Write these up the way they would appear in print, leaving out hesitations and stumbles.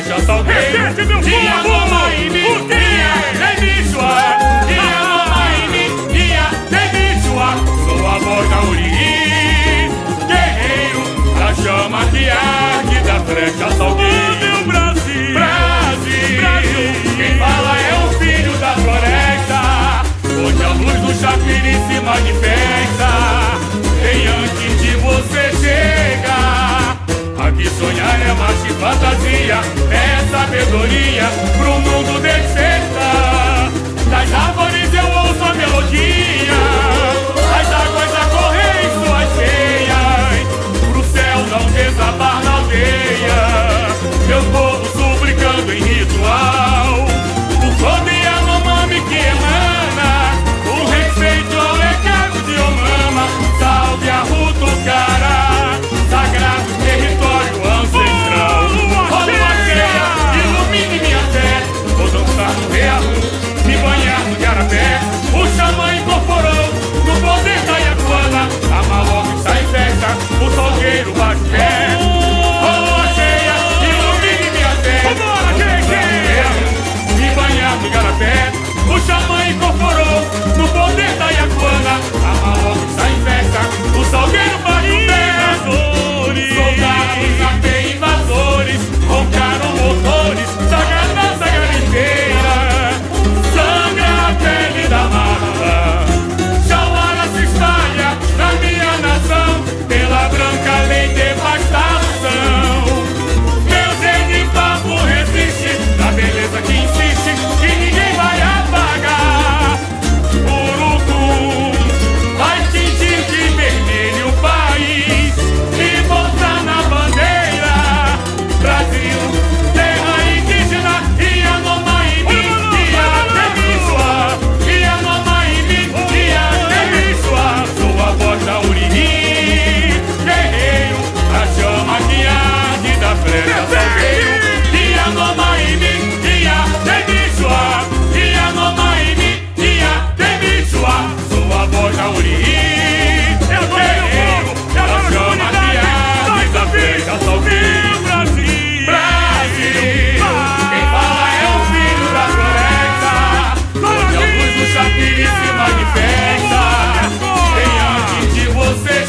Frente ao Salgueiro, dia Nomaíne, dia Demichua, dia Nomaíne, dia Demichua. Sou a voz da Uriri, guerreiro, a chama que arde da frente ao Salgueiro. Brasil, Brasil, Brasil. Quem fala é o filho da floresta, onde a luz do chapiri se manifesta. Bem antes de você chegar, aqui sonhar é marcha e fantasia, é sabedoria pro mundo despertar. Das árvores eu ouço a melodia, as águas a correr em suas veias, pro céu não desabar na aldeia. Meu povo suplicando em ritual, o todo e a mamame que emana, o respeito ao legado de Omama. Salve a Rutucará, sagrado território ancestral. Lua cheia, ilumine minha fé, vou dançar no rearrum, me banhar no Garapé. O xamã incorporou no poder da Iacuana, a maloca está em festa, o salgueiro bate pé. Lua cheia, ilumine minha fé, vou dançar no rearrum, me banhar no Garapé. O xamã incorporou no poder da Iacuana, a maloca está em festa, o salgueiro bate pé. Soldados a pé invasores, roncaram motores, sagrada garimpeira, sangra a pele da mata. Jauara se espalha na minha nação, pela branca lei devastação. Meu gênio papo resiste, na beleza que insiste, que ninguém vai apagar. Urucum vai tingir de vermelho o país e botar na bandeira Brasil, terra indígena, Ianomaíne, Iademichua, Ianomaíne, Iademichua. Sou a voz da Uriri, guerreiro, a chama que arde da frente ao Salgueiro. Ianomaíne, Iademichua, Ianomaíne, Iademichua. Sou a voz da Uriri, guerreiro, a chama que arde da frente ao Salgueiro. Brasil, quem fala é o filho da floresta, onde a luz do chapiri se manifesta. Bem antes de você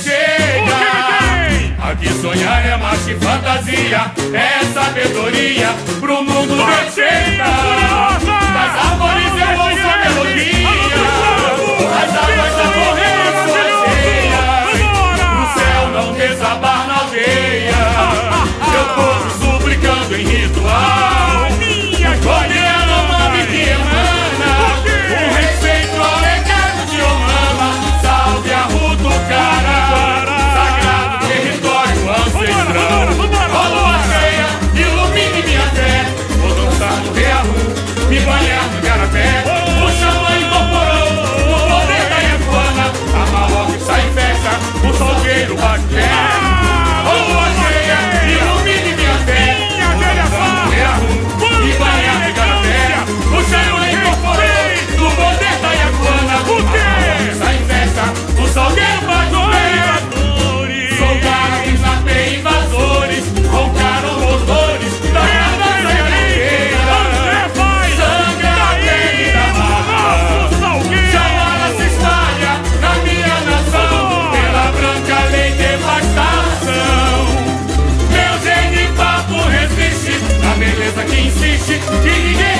chegar, aqui sonhar é marcha e fantasia, é sabedoria pro mundo despertar. Das árvores eu ouço a melodia, as águas a correr em suas veias, pro céu não desabar na aldeia. Meu povo suplicando em ritual, olha a Nomami que emana, o respeito ao legado de Omama. Salve a Rutucará, sagrado território ancestral. Lua cheia, ilumine minha fé, vou dançar no rearrum, me banhar no Garapé. O xamã incorporou no poder da Iacuana, a maloca está em festa, o salgueiro bate pé. Lua cheia, ilumine minha fé, vou dançar no rearrum, me banhar no Garapé. O xamã incorporou no poder da Iacuana, a maloca está em festa, o salgueiro bate pé. Soldados a pé invasores, roncaram motores, sagrada garimpeira, sangra a pele da mata. Jauara se espalha na minha nação, pela branca lei devastação. Meu gênio papo resiste, na beleza que insiste, que ninguém